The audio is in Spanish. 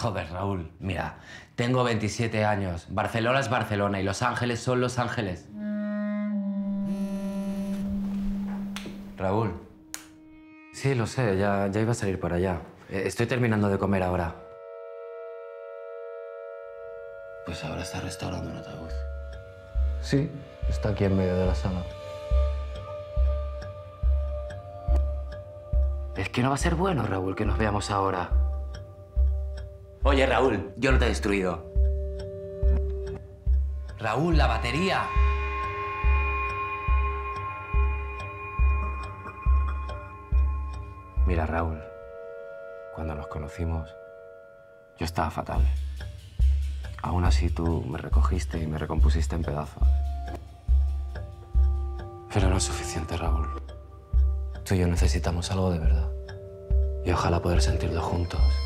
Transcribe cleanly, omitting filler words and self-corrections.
Joder, Raúl, mira, tengo 27 años. Barcelona es Barcelona y Los Ángeles son Los Ángeles. Raúl. Sí, lo sé, ya iba a salir para allá. Estoy terminando de comer ahora. Pues ahora está restaurando un ataúd. Sí, está aquí en medio de la sala. Es que no va a ser bueno, Raúl, que nos veamos ahora. Oye, Raúl, yo no te he destruido. Raúl, la batería. Mira, Raúl, cuando nos conocimos, yo estaba fatal. Aún así, tú me recogiste y me recompusiste en pedazos. Pero no es suficiente, Raúl. Tú y yo necesitamos algo de verdad. Y ojalá poder sentirlo juntos.